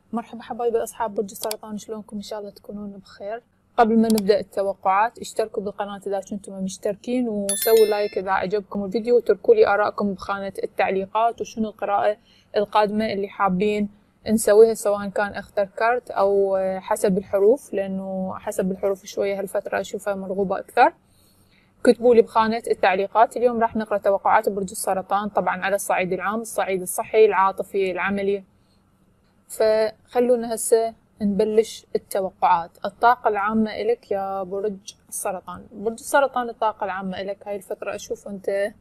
مرحبا حبايبي أصحاب برج السرطان، شلونكم؟ إن شاء الله تكونون بخير. قبل ما نبدأ التوقعات اشتركوا بالقناة إذا كنتم مشتركين، وسووا لايك إذا عجبكم الفيديو، وتركوا لي آراءكم بخانة التعليقات، وشنو القراءة القادمة اللي حابين نسويها، سواء كان اختر كارت أو حسب الحروف، لأنه حسب الحروف شوية هالفترة أشوفها مرغوبة أكثر. كتبوا لي بخانة التعليقات. اليوم راح نقرأ توقعات برج السرطان، طبعا على الصعيد العام، الصعيد الصحي، العاطفي، العملي. فخلونا هسه نبلش التوقعات. الطاقة العامة إلك يا برج السرطان. برج السرطان الطاقة العامة إلك هاي الفترة، أشوف أنت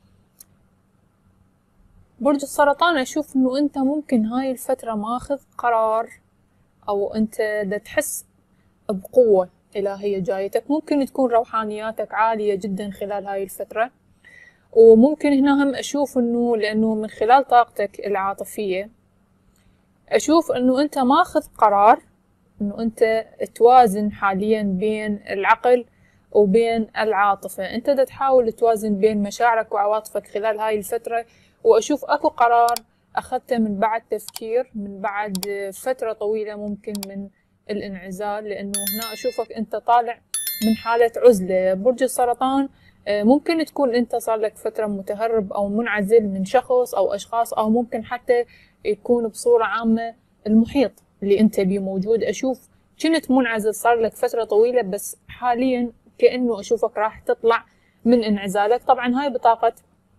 برج السرطان، أشوف إنه أنت ممكن هاي الفترة ماخذ قرار، أو أنت دا تحس بقوة إلهية جايتك. ممكن تكون روحانياتك عالية جدا خلال هاي الفترة، وممكن هنا هم أشوف إنه لأنه من خلال طاقتك العاطفية أشوف إنه أنت ماخذ قرار إنه أنت توازن حاليا بين العقل وبين العاطفة. أنت دا تحاول توازن بين مشاعرك وعواطفك خلال هاي الفترة، وأشوف أكو قرار أخذته من بعد تفكير، من بعد فترة طويلة ممكن من الانعزال، لأنه هنا أشوفك أنت طالع من حالة عزلة. برج السرطان ممكن تكون أنت صار لك فترة متهرب أو منعزل من شخص أو أشخاص، أو ممكن حتى يكون بصورة عامة المحيط اللي أنت بيه موجود. أشوف كنت منعزل صار لك فترة طويلة، بس حاليا كأنه أشوفك راح تطلع من انعزالك. طبعا هاي بطاقة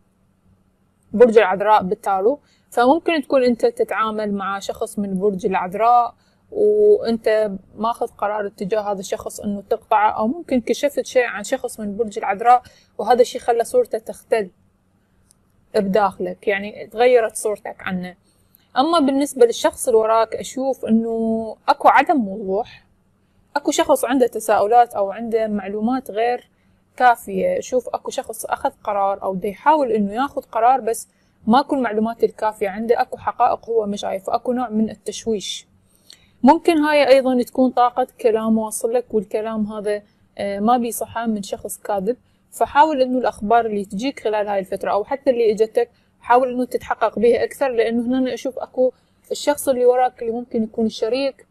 برج العذراء بالتالو، فممكن تكون أنت تتعامل مع شخص من برج العذراء وأنت ماخذ قرار اتجاه هذا الشخص إنه تقطعه، أو ممكن كشفت شيء عن شخص من برج العذراء وهذا الشيء خلى صورته تختل بداخلك، يعني تغيرت صورتك عنه. أما بالنسبة للشخص اللي وراك، أشوف إنه أكو عدم وضوح، أكو شخص عنده تساؤلات أو عنده معلومات غير كافية. أشوف أكو شخص أخذ قرار أو دا يحاول إنه ياخذ قرار، بس ماكو المعلومات الكافية عنده، أكو حقائق هو مش شايفه، أكو نوع من التشويش. ممكن هاي أيضا تكون طاقة كلام واصل لك، والكلام هذا ما بيصحى من شخص كاذب. فحاول إنه الأخبار اللي تجيك خلال هاي الفترة أو حتى اللي إجتك حاول إنه تتحقق بها أكثر، لأنه هنا أنا أشوف أكو الشخص اللي وراك اللي ممكن يكون الشريك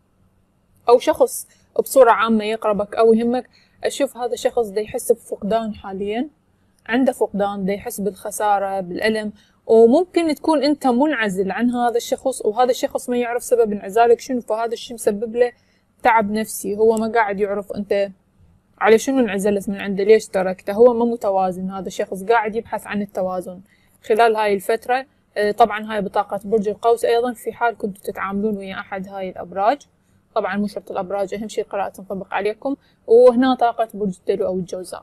أو شخص بصورة عامة يقربك أو يهمك. أشوف هذا الشخص دا يحس بفقدان حاليا، عنده فقدان، دا يحس بالخسارة، بالألم، وممكن تكون أنت منعزل عن هذا الشخص وهذا الشخص ما يعرف سبب انعزالك شنو، فهذا الشيء مسبب له تعب نفسي. هو ما قاعد يعرف أنت على شنو انعزلت من عنده، ليش تركته، هو ما متوازن. هذا الشخص قاعد يبحث عن التوازن خلال هاي الفترة. طبعا هاي بطاقة برج القوس أيضا، في حال كنتوا تتعاملون ويا أحد هاي الأبراج. طبعا مو شرط الأبراج، أهم شيء القراءة تنطبق عليكم. وهنا طاقة برج الدلو أو الجوزاء.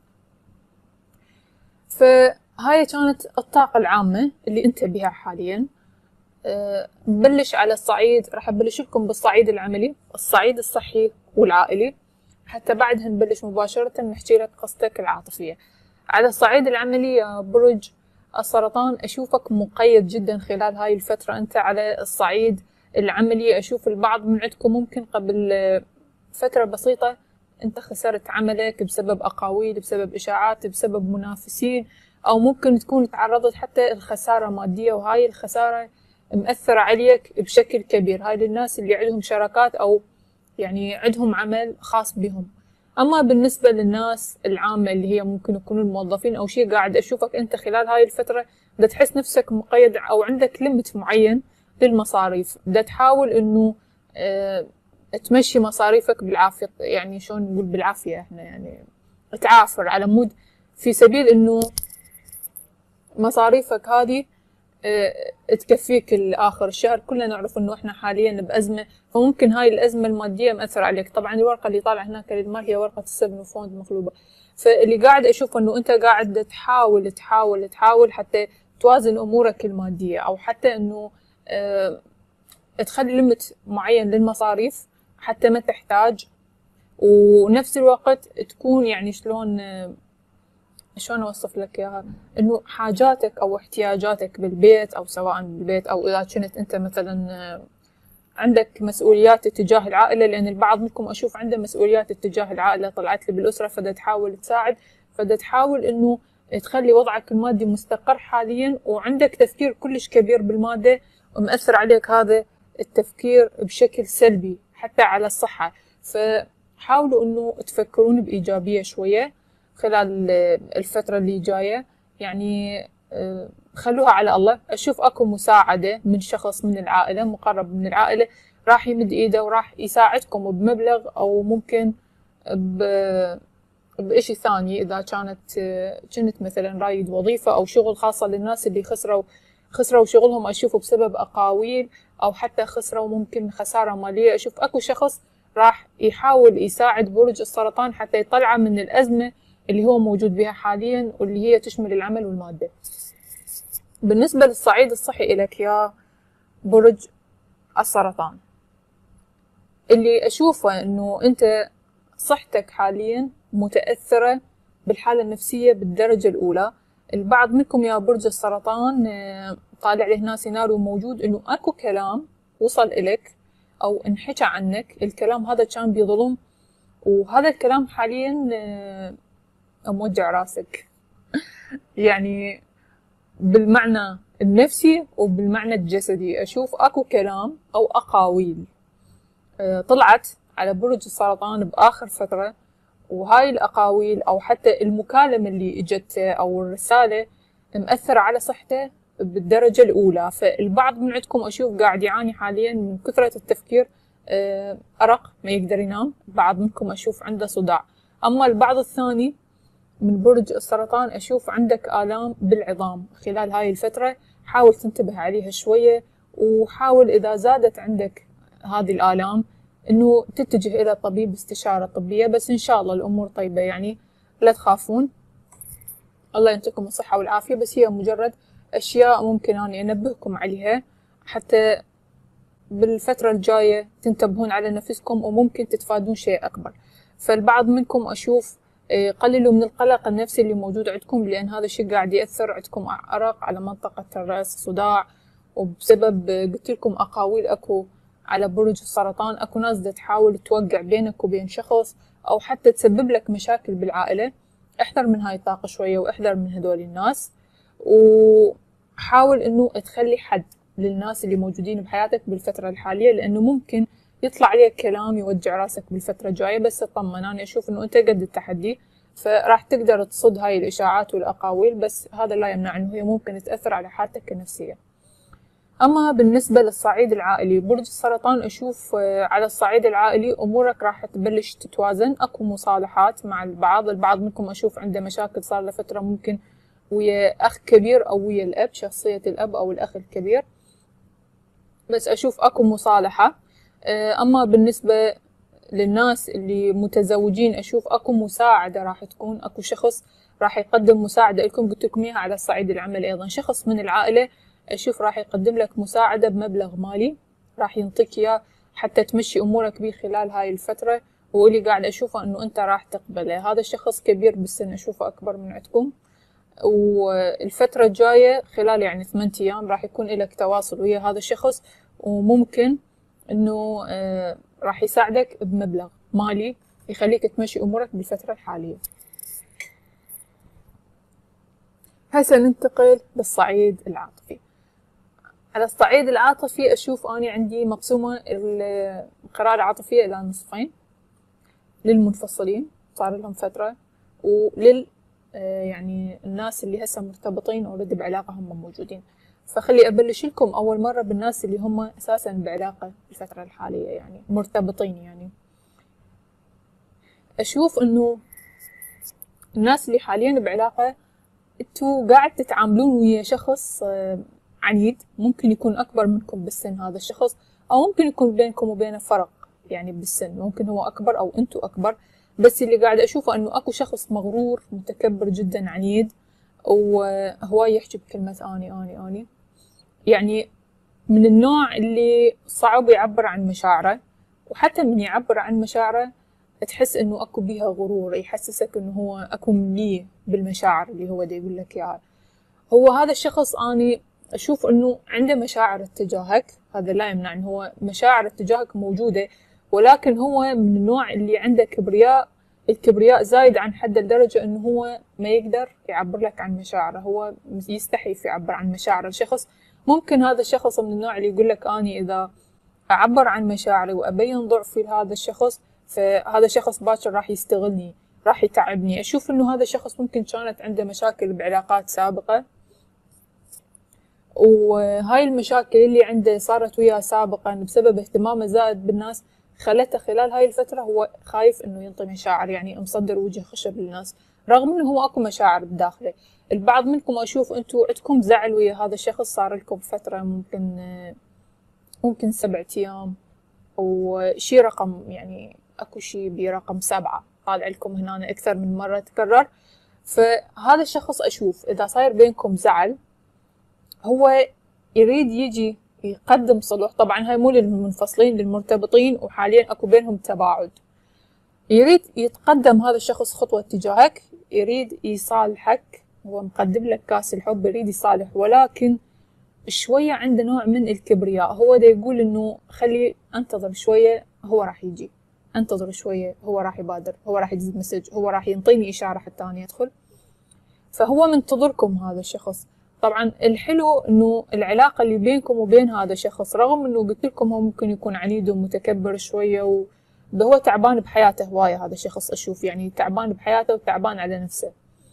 فهاي كانت الطاقة العامة اللي انت بها حاليا. نبلش على الصعيد، راح أبلش لكم بالصعيد العملي، الصعيد الصحي والعائلي، حتى بعدها نبلش مباشرة نحكي لك قصتك العاطفية. على الصعيد العملي يا برج السرطان، أشوفك مقيد جدا خلال هاي الفترة. أنت على الصعيد العملي أشوف البعض من عندكم ممكن قبل فترة بسيطة أنت خسرت عملك بسبب أقاويل، بسبب إشاعات، بسبب منافسين، أو ممكن تكون تعرضت حتى الخسارة مادية، وهاي الخسارة مأثرة عليك بشكل كبير. هاي للناس اللي عندهم شراكات أو يعني عندهم عمل خاص بهم. أما بالنسبة للناس العامة اللي هي ممكن يكونوا الموظفين أو شيء، قاعد أشوفك أنت خلال هاي الفترة دا تحس نفسك مقيد أو عندك ليمت معين للمصاريف، دا تحاول إنه تمشي مصاريفك بالعافية، يعني شلون نقول بالعافية احنا، يعني تعافر على مود في سبيل إنه مصاريفك هذه تكفيك لآخر الشهر. كلنا نعرف إنه إحنا حاليا بأزمة، فممكن هاي الأزمة المادية مأثرة عليك. طبعا الورقة اللي طالعة هناك للمال هي ورقة السبن وفوند مقلوبة، فاللي قاعد أشوف إنه أنت قاعد تحاول حتى توازن أمورك المادية، أو حتى إنه تخلي ليمت معين للمصاريف حتى ما تحتاج، ونفس الوقت تكون يعني شلون أوصف لك إياها، إنه حاجاتك أو احتياجاتك بالبيت، أو سواء بالبيت أو إذا كنت أنت مثلا عندك مسؤوليات تجاه العائلة، لأن البعض منكم أشوف عنده مسؤوليات تجاه العائلة طلعت لي بالأسرة، فدا تحاول تساعد، فدا تحاول إنه تخلي وضعك المادي مستقر حاليا، وعندك تفكير كلش كبير بالمادة ومأثر عليك هذا التفكير بشكل سلبي حتى على الصحة. فحاولوا انه تفكرون بإيجابية شوية خلال الفترة اللي جاية، يعني خلوها على الله. اشوف اكو مساعدة من شخص من العائلة، مقرب من العائلة، راح يمد ايده وراح يساعدكم بمبلغ او ممكن بإشي ثاني. إذا كنت مثلا رايد وظيفة أو شغل، خاصة للناس اللي خسروا شغلهم أشوفه بسبب أقاويل، أو حتى خسروا ممكن خسارة مالية. أشوف أكو شخص راح يحاول يساعد برج السرطان حتى يطلعه من الأزمة اللي هو موجود بها حاليا، واللي هي تشمل العمل والمادة. بالنسبة للصعيد الصحي إلك يا برج السرطان، اللي أشوفه أنه أنت صحتك حاليا متأثرة بالحالة النفسية بالدرجة الأولى. البعض منكم يا برج السرطان طالع له هنا سيناريو موجود انه اكو كلام وصل إلك او انحكى عنك، الكلام هذا كان بظلم، وهذا الكلام حاليا موجع راسك يعني بالمعنى النفسي وبالمعنى الجسدي. اشوف اكو كلام او اقاويل طلعت على برج السرطان بآخر فترة، وهاي الأقاويل أو حتى المكالمة اللي إجته أو الرسالة مأثرة على صحته بالدرجة الأولى. فالبعض من عندكم أشوف قاعد يعاني حاليا من كثرة التفكير، أرق، ما يقدر ينام. بعض منكم أشوف عنده صداع. أما البعض الثاني من برج السرطان أشوف عندك آلام بالعظام خلال هاي الفترة. حاول تنتبه عليها شوية، وحاول إذا زادت عندك هذه الآلام انه تتجه الى طبيب استشارة طبية. بس ان شاء الله الامور طيبة، يعني لا تخافون، الله ينطيكم الصحة والعافية. بس هي مجرد اشياء ممكن اني انبهكم عليها حتى بالفترة الجاية تنتبهون على نفسكم وممكن تتفادون شيء اكبر. فالبعض منكم اشوف قللوا من القلق النفسي اللي موجود عندكم، لان هذا الشيء قاعد يأثر عندكم ارق على منطقة الرأس، صداع، وبسبب قلت لكم اقاويل اكو على برج السرطان. اكو ناس دا تحاول توقع بينك وبين شخص او حتى تسبب لك مشاكل بالعائلة. احذر من هاي الطاقة شوية، واحذر من هذول الناس، وحاول انه تخلي حد للناس اللي موجودين بحياتك بالفترة الحالية، لانه ممكن يطلع عليك كلام يوجع راسك بالفترة الجاية. بس اطمن، انا اشوف انه انت قد التحدي، فراح تقدر تصد هاي الاشاعات والاقاويل، بس هذا لا يمنع انه هي ممكن تأثر على حالتك النفسية. أما بالنسبة للصعيد العائلي، برج السرطان أشوف على الصعيد العائلي أمورك راح تبلش تتوازن. أكو مصالحات مع البعض منكم أشوف عنده مشاكل صار له فترة، ممكن ويا أخ كبير أو ويا الأب، شخصية الأب أو الأخ الكبير، بس أشوف أكو مصالحة. أما بالنسبة للناس اللي متزوجين أشوف أكو مساعدة راح تكون، أكو شخص راح يقدم مساعدة لكم. قلت لكم إياها على الصعيد العمل أيضا، شخص من العائلة أشوف راح يقدم لك مساعدة بمبلغ مالي، راح ينطيك إياه حتى تمشي أمورك به خلال هاي الفترة، واللي قاعد أشوفه إنه أنت راح تقبله. هذا الشخص كبير بالسن، أشوفه أكبر من عندكم، والفترة الجاية خلال يعني 8 أيام راح يكون لك تواصل ويا هذا الشخص، وممكن إنه راح يساعدك بمبلغ مالي يخليك تمشي أمورك بالفترة الحالية. هسه ننتقل للصعيد العاطفي. على الصعيد العاطفي أشوف أني عندي مقسومة القراءة العاطفية إلى نصفين، للمنفصلين صار لهم فترة، ولل يعني الناس اللي هسه مرتبطين أوريدي بعلاقة هم موجودين. فخلي أبلش لكم أول مرة بالناس اللي هم أساسا بعلاقة الفترة الحالية، يعني مرتبطين. يعني أشوف إنه الناس اللي حاليا بعلاقة انتوا قاعد تتعاملون ويا شخص عنيد، ممكن يكون أكبر منكم بالسن هذا الشخص، أو ممكن يكون بينكم وبينه فرق يعني بالسن، ممكن هو أكبر أو أنتوا أكبر. بس اللي قاعد أشوفه أنه أكو شخص مغرور متكبر جدا عنيد، وهواي يحكي بكلمة أني يعني من النوع اللي صعب يعبر عن مشاعره، وحتى من يعبر عن مشاعره تحس انه اكو بيها غرور، يحسسك انه هو اكو مليه بالمشاعر اللي هو دا يقول لك اياها. هو هذا الشخص اني اشوف انه عنده مشاعر اتجاهك، هذا لا يمنع انه هو مشاعر اتجاهك موجودة، ولكن هو من النوع اللي عنده كبرياء، الكبرياء زايد عن حد لدرجة انه هو ما يقدر يعبر لك عن مشاعره، هو يستحي يعبر عن مشاعر الشخص. ممكن هذا الشخص من النوع اللي يقول لك اني اذا أعبر عن مشاعري وأبين ضعفي لهذا الشخص، فهذا الشخص باكر راح يستغلني، راح يتعبني. أشوف إنه هذا الشخص ممكن كانت عنده مشاكل بعلاقات سابقة، وهاي المشاكل اللي عنده صارت وياه سابقا بسبب اهتمامه زائد بالناس، خلته خلال هاي الفترة هو خايف إنه ينطي مشاعر، يعني مصدر وجه خشب للناس، رغم إنه هو أكو مشاعر بداخله. البعض منكم أشوف أنتوا عندكم زعل ويا هذا الشخص صار لكم فترة، ممكن 7 أيام، وشي رقم، يعني أكو شي برقم 7 طالع لكم هنا أكثر من مرة تكرر. فهذا الشخص أشوف إذا صاير بينكم زعل هو يريد يجي يقدم صلح. طبعا هاي مو للمنفصلين، للمرتبطين وحاليا أكو بينهم تباعد. يريد يتقدم هذا الشخص خطوة تجاهك، يريد يصالحك، هو مقدم لك كاس الحب، يريد يصالح، ولكن شوية عنده نوع من الكبرياء. هو دا يقول إنه خلي أنتظر شوية، هو راح يجي، أنتظر شوية، هو راح يبادر، هو راح يدز مسج، هو راح ينطيني إشارة حتى أنا أدخل. فهو منتظركم هذا الشخص. طبعا الحلو إنه العلاقة اللي بينكم وبين هذا الشخص، رغم إنه قلت لكم هو ممكن يكون عنيد ومتكبر شوية، ده هو تعبان بحياته هواية. هذا الشخص أشوف يعني تعبان بحياته وتعبان على نفسه،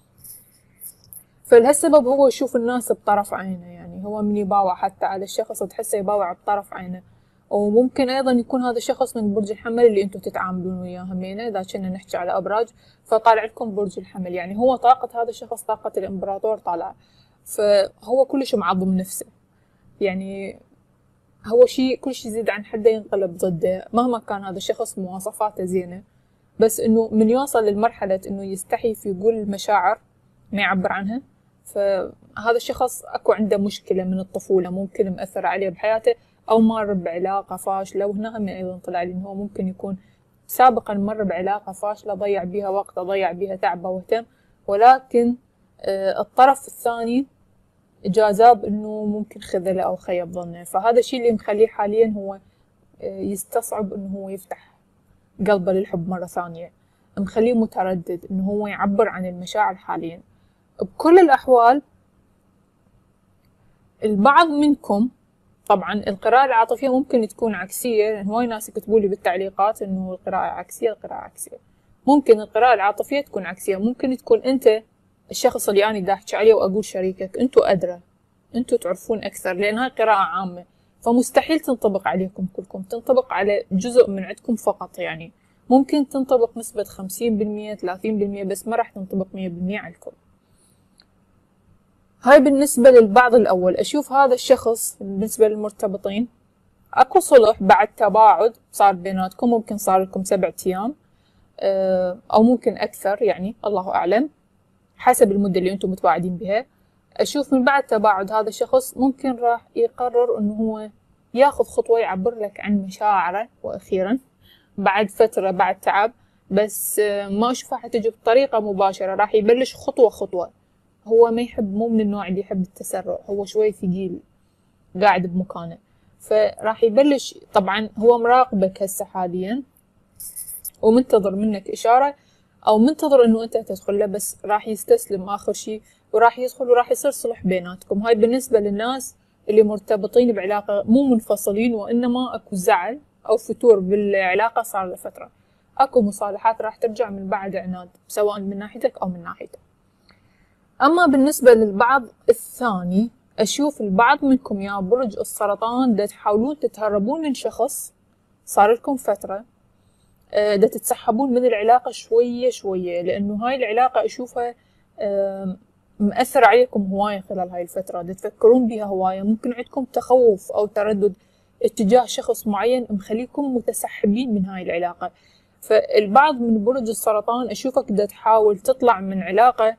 فلهالسبب هو يشوف الناس بطرف عينه. يعني هو من يباوع حتى على الشخص تحسه يباوع بطرف عينه. وممكن أيضا يكون هذا الشخص من برج الحمل اللي انتم تتعاملون وياه همينه، إذا كنا نحكي على أبراج فطالع لكم برج الحمل. يعني هو طاقة هذا الشخص طاقة الإمبراطور طالع، فهو كلش معظم نفسه، يعني هو كل شي يزيد عن حده ينقلب ضده. مهما كان هذا الشخص مواصفاته زينة، بس إنه من يوصل للمرحلة إنه يستحي في يقول المشاعر ما يعبر عنها، فهذا الشخص أكو عنده مشكلة من الطفولة ممكن مأثر عليه بحياته، أو مر بعلاقة فاشلة. وهنا هم أيضا طلع لي إنه هو ممكن يكون سابقا مر بعلاقة فاشلة، ضيع بيها وقته، ضيع بيها تعبه واهتم، ولكن الطرف الثاني جاذب إنه ممكن خذله أو خيب ظنه. فهذا الشيء اللي مخليه حاليا هو يستصعب إنه هو يفتح قلبه للحب مرة ثانية، مخليه متردد إنه هو يعبر عن المشاعر حاليا. بكل الأحوال البعض منكم، طبعا القراءة العاطفية ممكن تكون عكسية، لأن هواي ناس يكتبوا لي بالتعليقات إنه القراءة عكسية، القراءة عكسية. ممكن القراءة العاطفية تكون عكسية، ممكن تكون أنت الشخص اللي أنا دا أحكي عليه وأقول شريكك، أنتوا أدرى، أنتوا تعرفون أكثر، لأن هاي قراءة عامة، فمستحيل تنطبق عليكم كلكم، تنطبق على جزء من عندكم فقط. يعني ممكن تنطبق نسبة 50% 30%، بس ما راح تنطبق 100% عليكم. هاي بالنسبة للبعض الأول. أشوف هذا الشخص بالنسبة للمرتبطين أكو صلح بعد تباعد صار بيناتكم، ممكن صار لكم 7 أيام أو ممكن أكثر، يعني الله أعلم حسب المدة اللي أنتم متواعدين بها. أشوف من بعد تباعد هذا الشخص ممكن راح يقرر إنه هو ياخذ خطوة يعبر لك عن مشاعره، وأخيرا بعد فترة بعد تعب، بس ما أشوفها حتجي بطريقة مباشرة، راح يبلش خطوة خطوة. هو ما يحب، مو من النوع اللي يحب التسرع، هو شوي ثقيل قاعد بمكانه، فراح يبلش. طبعا هو مراقبك هسه حاليا ومنتظر منك إشارة، أو منتظر إنه أنت تدخل له، بس راح يستسلم آخر شي وراح يدخل وراح يصير صلح بيناتكم. هاي بالنسبة للناس اللي مرتبطين بعلاقة مو منفصلين، وإنما أكو زعل أو فتور بالعلاقة صار لفترة، أكو مصالحات راح ترجع من بعد عناد، سواء من ناحيتك أو من ناحيته. أما بالنسبة للبعض الثاني، أشوف البعض منكم يا برج السرطان دا تحاولون تتهربون من شخص صار لكم فترة، دا تتسحبون من العلاقة شوية شوية، لأنه هاي العلاقة أشوفها مأثر عليكم هواية خلال هاي الفترة، دا تفكرون بها هواية، ممكن عندكم تخوف أو تردد اتجاه شخص معين مخليكم متسحبين من هاي العلاقة. فالبعض من برج السرطان أشوفك دا تحاول تطلع من علاقة،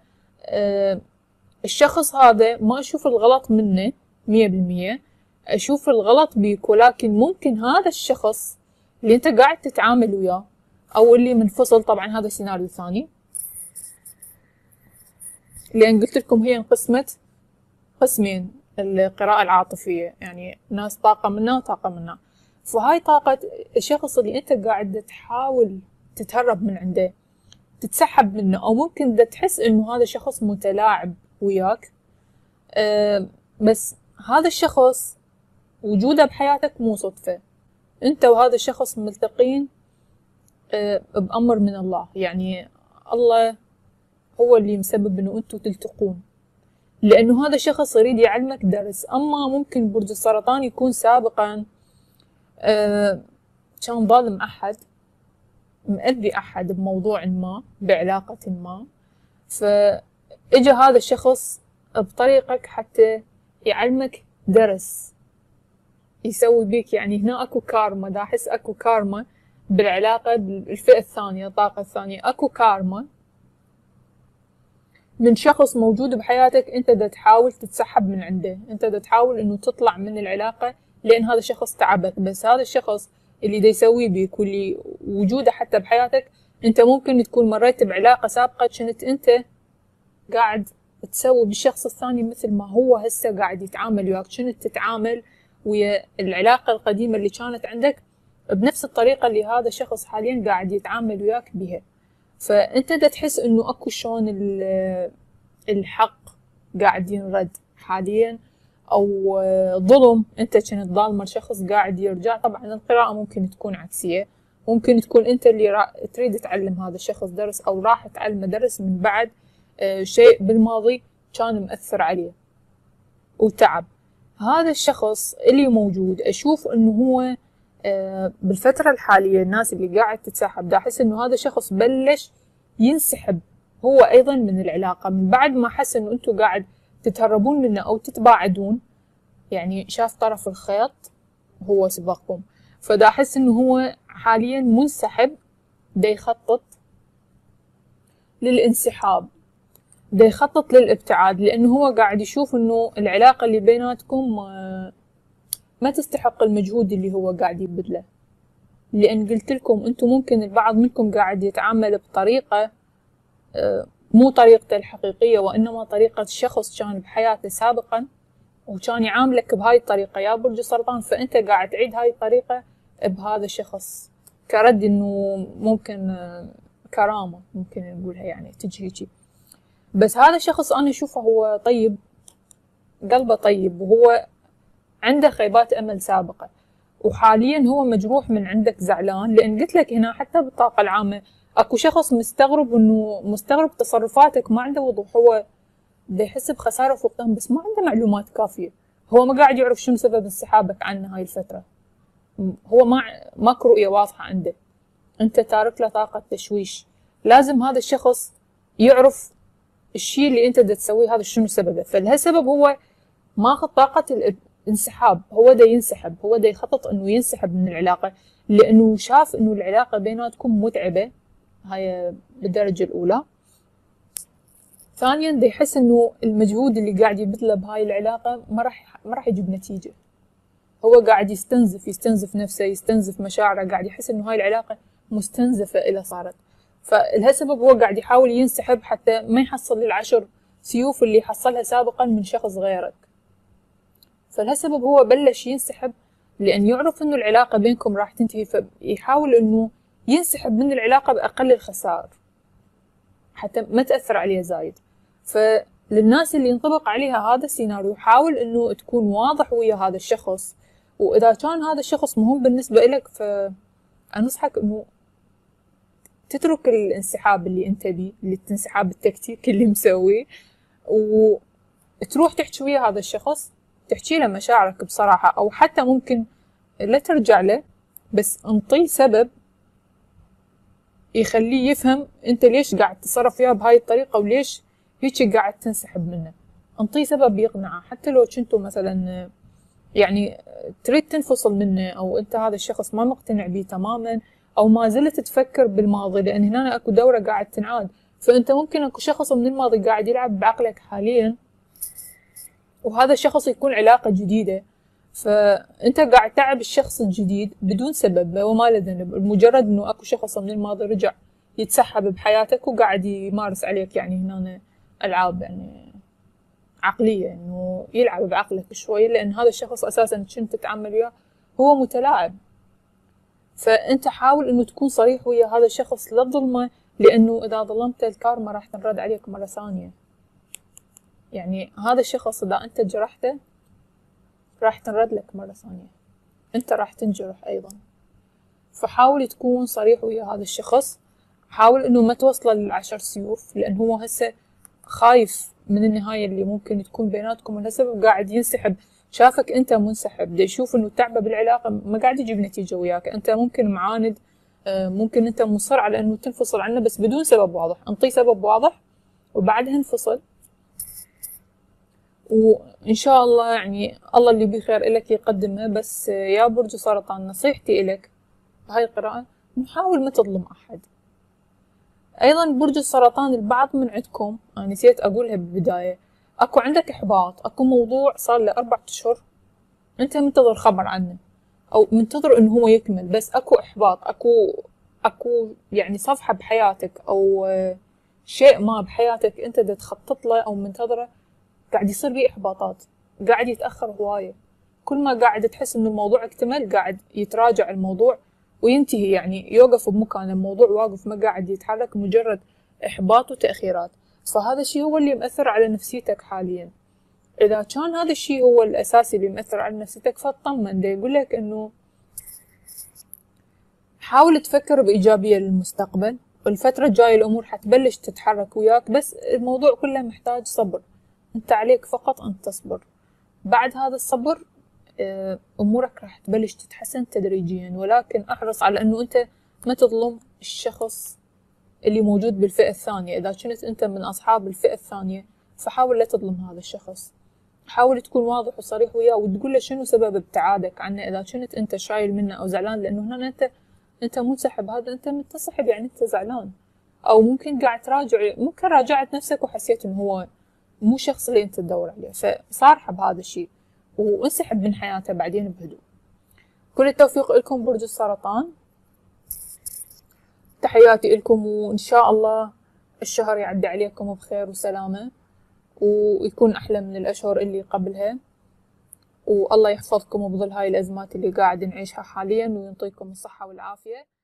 الشخص هذا ما أشوف الغلط منه 100%، أشوف الغلط بيك، ولكن ممكن هذا الشخص اللي أنت قاعد تتعامل وياه أو اللي منفصل، طبعا هذا سيناريو ثاني، لأن قلت لكم هي انقسمت قسمين القراءة العاطفية، يعني ناس طاقة منها وطاقة منها. فهاي طاقة الشخص اللي أنت قاعد تحاول تتهرب من عنده، تتسحب منه، أو ممكن دا تحس إنه هذا شخص متلاعب وياك، بس هذا الشخص وجوده بحياتك مو صدفة، انت وهذا الشخص ملتقين بأمر من الله، يعني الله هو اللي مسبب انه انتوا تلتقون، لانه هذا الشخص يريد يعلمك درس. اما ممكن برج السرطان يكون سابقا كان ظالم احد، مأذي احد بموضوع ما، بعلاقة ما، فاجا هذا الشخص بطريقك حتى يعلمك درس، يسوي بيك. يعني هنا اكو كارما، دا احس اكو كارما بالعلاقة بالفئة الثانية، الطاقة الثانية، اكو كارما من شخص موجود بحياتك انت دا تحاول تتسحب من عنده، انت دا تحاول انه تطلع من العلاقة لان هذا الشخص تعبك. بس هذا الشخص اللي دا يسوي بيك واللي وجوده حتى بحياتك، انت ممكن تكون مريت بعلاقة سابقة كنت انت قاعد تسوي بالشخص الثاني مثل ما هو هسه قاعد يتعامل وياك، كنت تتعامل ويا العلاقة القديمة اللي كانت عندك بنفس الطريقة اللي هذا الشخص حاليا قاعد يتعامل وياك بها. فانت دا تحس انه اكو شلون الحق قاعد ينرد حاليا، او ظلم انت كنت ظالمه لشخص قاعد يرجع. طبعا القراءة ممكن تكون عكسية، ممكن تكون انت اللي تريد تعلم هذا الشخص درس، او راح تعلمه درس من بعد شيء بالماضي كان مؤثر عليه وتعب. هذا الشخص اللي موجود اشوف انه هو بالفترة الحالية الناس اللي قاعد تتسحب دا احس انه هذا الشخص بلش ينسحب هو ايضا من العلاقة، من بعد ما حس انه انتوا قاعد تتهربون منه او تتباعدون، يعني شاف طرف الخيط هو سبقكم. فدا احس انه هو حاليا منسحب، دا يخطط للانسحاب، دا يخطط للابتعاد، لانه هو قاعد يشوف انه العلاقة اللي بيناتكم ما تستحق المجهود اللي هو قاعد يبذله. لان قلت لكم انتم ممكن البعض منكم قاعد يتعامل بطريقة مو طريقته الحقيقية، وانما طريقة شخص كان بحياته سابقا وكان يعاملك بهاي الطريقة يا برج السرطان، فانت قاعد تعيد هاي الطريقة بهذا الشخص كرد انه ممكن كرامة ممكن نقولها، يعني تجي هيجي. بس هذا الشخص انا اشوفه هو طيب، قلبه طيب، وهو عنده خيبات امل سابقة، وحاليا هو مجروح من عندك زعلان. لان قلت لك هنا حتى بالطاقة العامة اكو شخص مستغرب تصرفاتك، ما عنده وضوح، هو دا يحس بخسارة وفقدان بس ما عنده معلومات كافية، هو ما قاعد يعرف شنو سبب انسحابك عنه هاي الفترة، هو ماكو رؤية واضحة عنده، انت تارك له طاقة تشويش. لازم هذا الشخص يعرف الشيء اللي انت دا تسويه هذا شنو سببه، فلهالسبب هو ماخذ طاقة الانسحاب، هو دا ينسحب، هو دا يخطط انه ينسحب من العلاقة، لانه شاف انه العلاقة بيناتكم متعبة، هاي بالدرجة الاولى. ثانيا دا يحس انه المجهود اللي قاعد يبذله بهاي العلاقة ما راح يجيب نتيجة، هو قاعد يستنزف نفسه، يستنزف مشاعره، قاعد يحس انه هاي العلاقة مستنزفة إلى صارت. فلهالسبب هو قاعد يحاول ينسحب حتى ما يحصل العشر سيوف اللي حصلها سابقا من شخص غيرك. فلهالسبب هو بلش ينسحب لأن يعرف انه العلاقة بينكم راح تنتهي، فيحاول انه ينسحب من العلاقة بأقل الخسائر حتى ما تأثر عليه زايد. فللناس اللي ينطبق عليها هذا السيناريو، حاول انه تكون واضح ويا هذا الشخص، واذا كان هذا الشخص مهم بالنسبة لك فأنصحك انه تترك الانسحاب اللي انت بيه، الانسحاب التكتيكي اللي مسويه، وتروح تحكي ويا هذا الشخص، تحكي له مشاعرك بصراحة، او حتى ممكن لا ترجع له بس انطيه سبب يخليه يفهم انت ليش قاعد تتصرف وياه بهاي الطريقة وليش هيك قاعد تنسحب منه. انطيه سبب يقنعه، حتى لو كنتوا مثلا يعني تريد تنفصل منه، او انت هذا الشخص ما مقتنع بيه تماما، او ما زلت تفكر بالماضي، لان هنا اكو دورة قاعد تنعاد، فانت ممكن اكو شخص من الماضي قاعد يلعب بعقلك حاليا، وهذا الشخص يكون علاقة جديدة، فانت قاعد تعب الشخص الجديد بدون سبب وما له ذنب، مجرد انه اكو شخص من الماضي رجع يتسحب بحياتك وقاعد يمارس عليك يعني هنا العاب يعني عقلية، انه يلعب بعقلك شوية، لان هذا الشخص اساسا كنت تتعامل وياه هو متلاعب. فانت حاول انه تكون صريح ويا هذا الشخص، لا تظلمه، لانه اذا ظلمته الكارما راح تنرد عليك مرة ثانية. يعني هذا الشخص اذا انت جرحته راح تنرد لك مرة ثانية، انت راح تنجرح ايضا. فحاول تكون صريح ويا هذا الشخص. حاول انه ما توصله للعشر سيوف، لان هو هسه خايف من النهاية اللي ممكن تكون بيناتكم، ولهالسبب قاعد ينسحب. شافك انت منسحب، دا يشوف انه تعبه بالعلاقة، ما قاعد يجيب نتيجة وياك. انت ممكن معاند، ممكن انت مصر على انه تنفصل عنه بس بدون سبب واضح. انطيه سبب واضح وبعدها انفصل، وإن شاء الله يعني الله اللي بخير إلك يقدمه. بس يا برج سرطان، نصيحتي إلك بهاي القراءة نحاول ما تظلم أحد. أيضا برج السرطان، البعض من عندكم أنا نسيت أقولها بالبداية، أكو عندك إحباط، أكو موضوع صار له 4 أشهر أنت منتظر خبر عنه أو منتظر إنه هو يكمل، بس أكو إحباط، أكو يعني صفحة بحياتك أو شيء ما بحياتك أنت دا تخطط له أو منتظره، قاعد يصير بيه إحباطات، قاعد يتأخر هواية. كل ما قاعد تحس إنه الموضوع اكتمل قاعد يتراجع الموضوع وينتهي، يعني يوقف بمكانه، الموضوع واقف ما قاعد يتحرك، مجرد إحباط وتأخيرات. فهذا الشيء هو اللي مأثر على نفسيتك حاليا. إذا كان هذا الشيء هو الأساسي اللي مأثر على نفسيتك فاطمن، دا يقول لك إنه حاول تفكر بإيجابية للمستقبل، والفترة الجاية الأمور حتبلش تتحرك وياك، بس الموضوع كله محتاج صبر. أنت عليك فقط أن تصبر، بعد هذا الصبر أمورك راح تبلش تتحسن تدريجيا. ولكن احرص على أنه أنت ما تظلم الشخص اللي موجود بالفئة الثانية. إذا كنت أنت من أصحاب الفئة الثانية فحاول لا تظلم هذا الشخص، حاول تكون واضح وصريح وياه وتقول له شنو سبب ابتعادك عنه. إذا كنت أنت شايل منه أو زعلان، لأنه هنا أنت منسحب، هذا أنت منتسحب يعني أنت زعلان، أو ممكن قاعد تراجع، ممكن راجعت نفسك وحسيت إنه هو مو الشخص اللي أنت تدور عليه، فصارحه بهذا الشيء وانسحب من حياته بعدين بهدوء. كل التوفيق لكم برج السرطان، تحياتي لكم، وإن شاء الله الشهر يعدي عليكم بخير وسلامة ويكون أحلى من الأشهر اللي قبلها، والله يحفظكم بظل هاي الأزمات اللي قاعد نعيشها حاليا وينطيكم الصحة والعافية.